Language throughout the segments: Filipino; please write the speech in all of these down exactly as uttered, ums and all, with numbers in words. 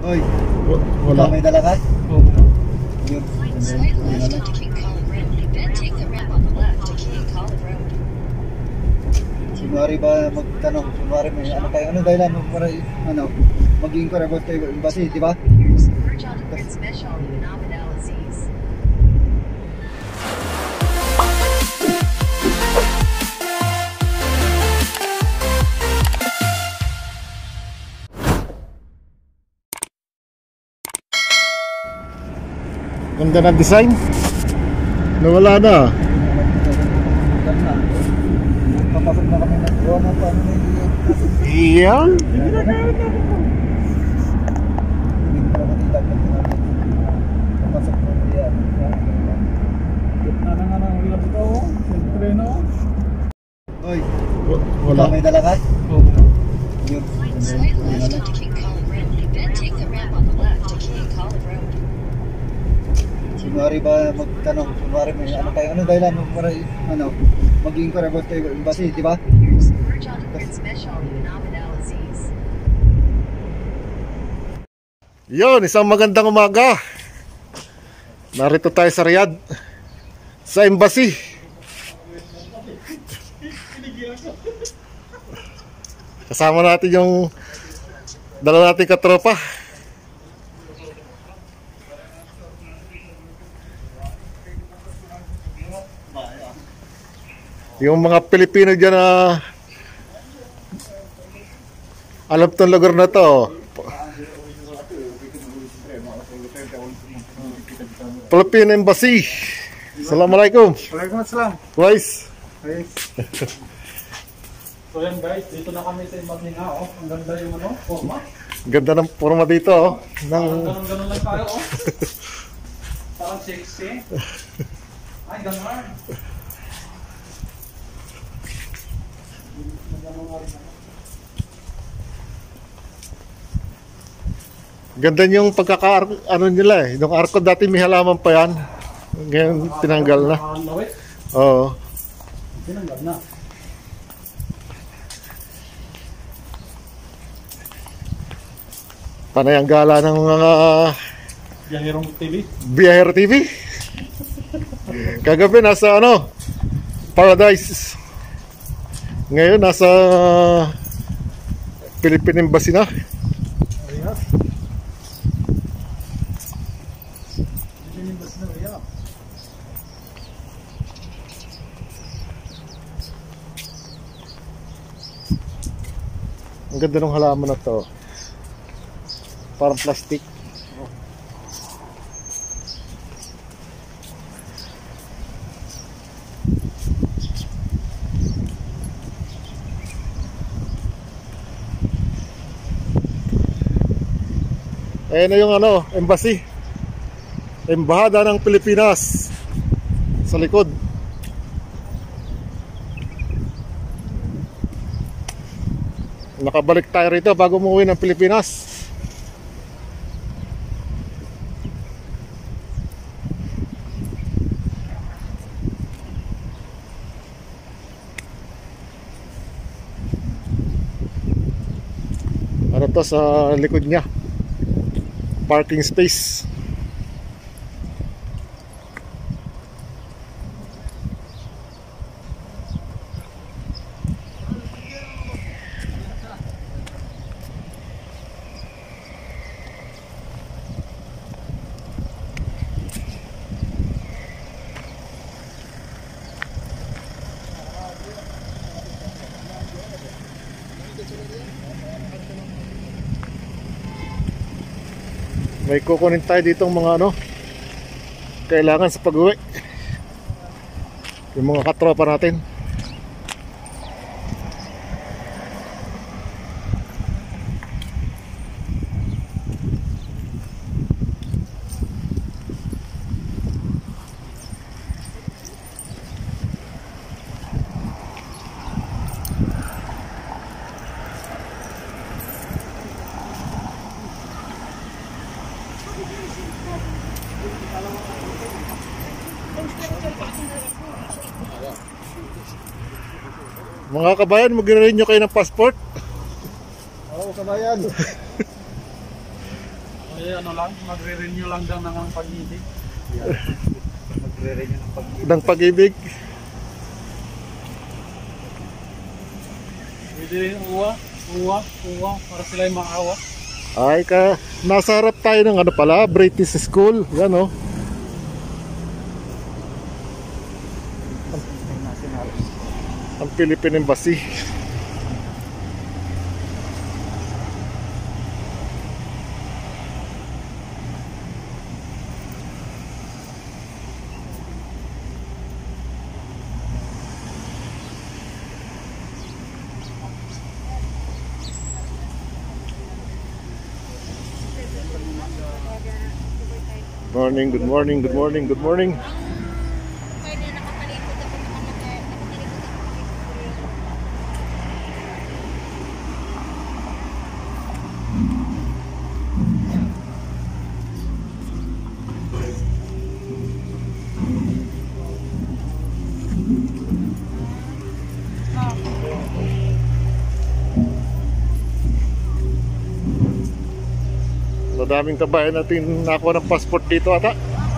Oy, Wala. may dala ka? Oo. Yun. Kunwari ba magtanong, kunwari may ano kayo, ano dahilan mo para ano, mag-inquire about kayo embassy, di ba? Ganda ng design. Nawala na. Papasok na kami ng drone at ano na yung Iyan. papasok na yan. Gitna na nga ng ulap ito, oh. Siyempre, no? Oy, Wala. may dala ka? Oo. Yun. Kunwari ba magtanong, kunwari may ano kayo, ano dahilan mo para ano, mag-inquire about kayo embassy, di ba? Yun, isang magandang umaga. Narito tayo sa Riyadh, sa embassy. Kasama natin yung dalawa nating katropa. Yung mga Pilipino dyan na alam tong lugar na to. Philippine Embassy. Assalamualaikum. Waalaikumsalam. Guys. So yan guys, dito na kami sa embassy nga, oh. Ang ganda yung ano, forma. Ganda ng forma dito, oh. Ng... Ganun-ganun lang tayo, oh. Parang sexy. Ay, ganun. Ganda yung pagkaka ano nila eh. Yung arko dati may halaman pa yan. Ngayon tinanggal na. Lawit. Oo. Tinanggal na. Panay ang gala ng mga Biyahirong T V. Biyahero T V. Kagabi nasa ano, Paradise. Ngayon nasa Philippine Embassy na. Ayan. Philippine Embassy na, ayan. Ang ganda ng halaman na to. Parang plastic. Ayan na yung ano, embassy. Embahada ng Pilipinas sa likod. Nakabalik tayo rito bago umuwi ng Pilipinas. Ano to sa likod niya? Parking space. May kukunin tayo ditong mga ano kailangan sa pag-uwi. Yung mga katropa natin. Mga kabayan, mag-renew kayo ng passport. Oo, kabayan. Ay, ano lang, magre-renew lang daw ng pag-ibig. Magre-renew ng pag-ibig. Ng pag-ibig. Pwede rin uwa, uwa, uwa, para sila yung maawa. Ay ka, nasa harap tayo ng ano pala, British School. Yan oh. National. Ang Philippine Embassy. Morning, good morning, good morning, good morning. Pwede nakatalikod ako naman nakatalikod ako. Madaming kabayan natin nakuha ng passport dito ata.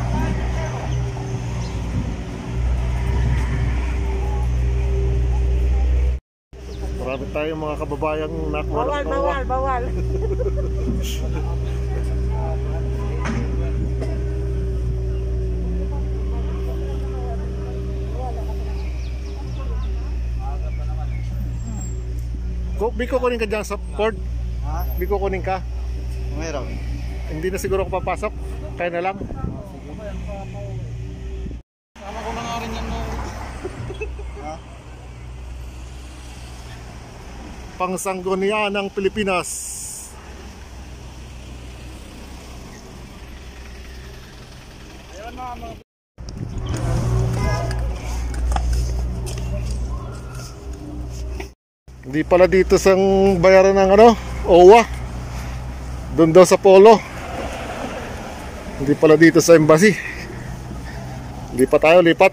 Marami tayong mga kababayang nakuha ng Bawal, bawal, bawal. Ko, Biko kunin ka dyan sa port. Ha? Biko kunin ka. Meron. Hindi na siguro ako papasok. Kaya na lang. Sama ko na nga rin yan no. Ha? Pangsanggunian ng Pilipinas. Ayun na, mga Hindi pala dito sang bayaran ng ano, O W A. Doon daw sa Polo. Hindi pala dito sa embassy. Hindi pa tayo lipat.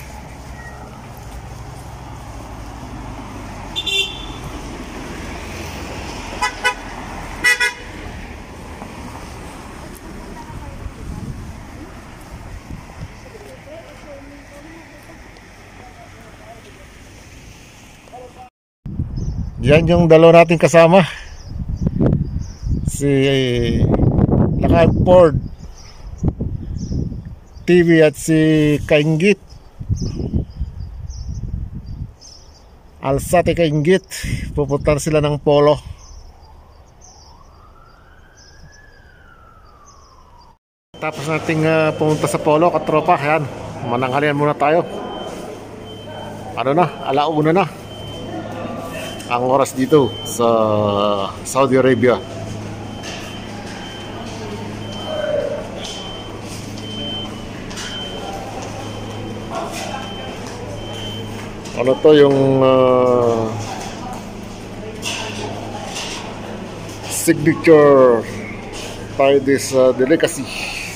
Yan yung dalawa nating kasama. Si Lakad Ford T V at si Kainggit Alsate Kainggit. Pupunta sila ng Polo. Tapos nating uh, pumunta sa Polo, katropa. Yan, mananghalian muna tayo. Ano na, alauna na ang oras dito sa Saudi Arabia. Ano to yung uh, signature by this uh, delicacy.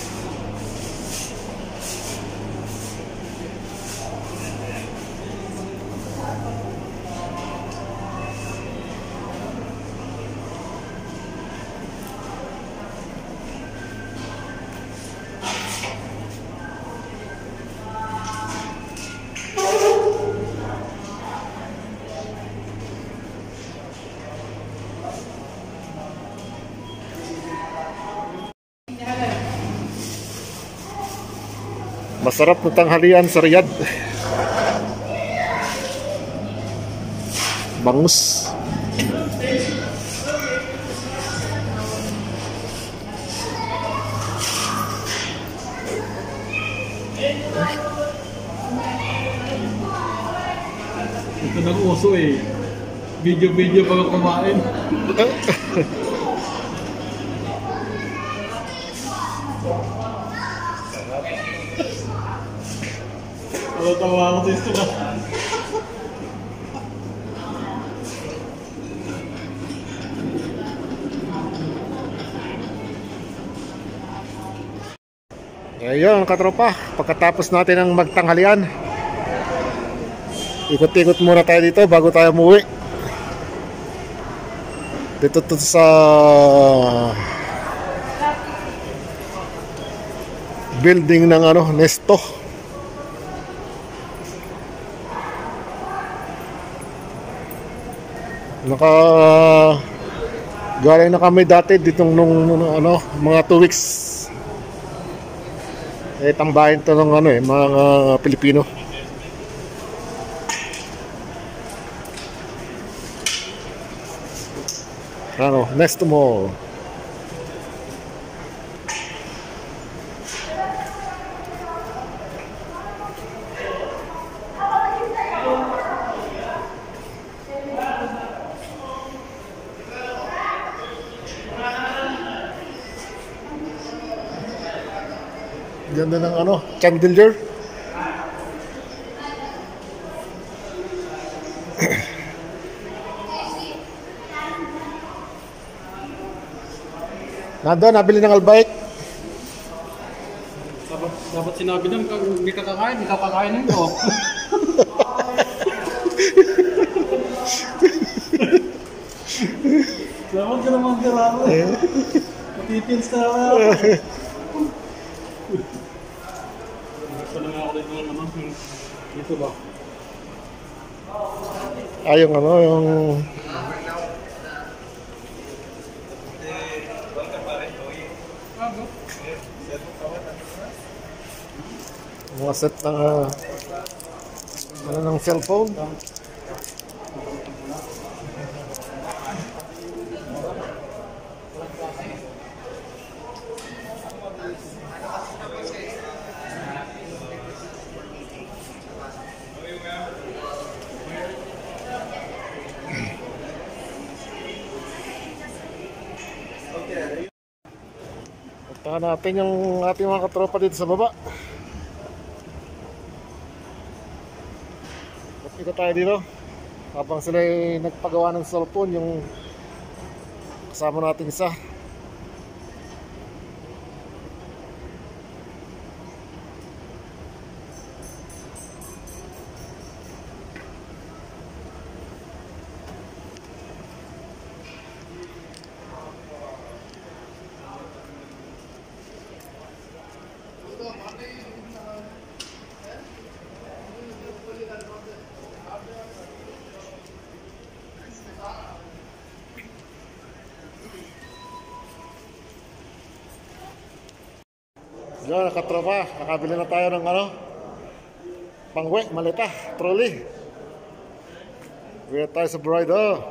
Masarap na tanghalian sa Riyadh. Bangus. ito nag-uso eh. Video-video pag kumain. Wala tawa ako sa ito na. Ngayon katropa, pagkatapos natin ang magtanghalian, ikot-ikot muna tayo dito bago tayo umuwi. Dito to sa building ng ano, Nesto. Naka galing na kami dati dito nung, nung ano, mga two weeks. Eh, tambahin to ng ano eh, mga Pilipino. Ano, Nesto Mall. Ganda ng ano, chandelier. Nandun, nabili ng albike. Dapat, dapat sinabi niyan, kung hindi ka kakain, hindi ka kakainin ko. Dapat ka naman karamo. Matitins ka naman. Gusto na nga ako dito ng ano, yung dito ba? Ah, yung ano, yung... mga set ng uh, ano ng cellphone. Puntahan natin yung ating mga katropa dito sa baba. Ikot tayo dito habang sila ay nagpagawa ng cellphone, yung kasama nating isa. Yan, katropa, nakabili na tayo ng ano, pangwe, maleta, trolley. Uwi tayo sa bride, oh.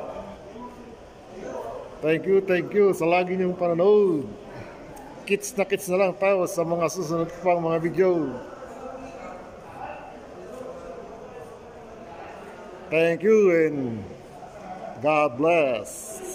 Thank you, thank you sa lagi niyong panonood. Kits na kits na lang tayo sa mga susunod pang mga video. Thank you and God bless.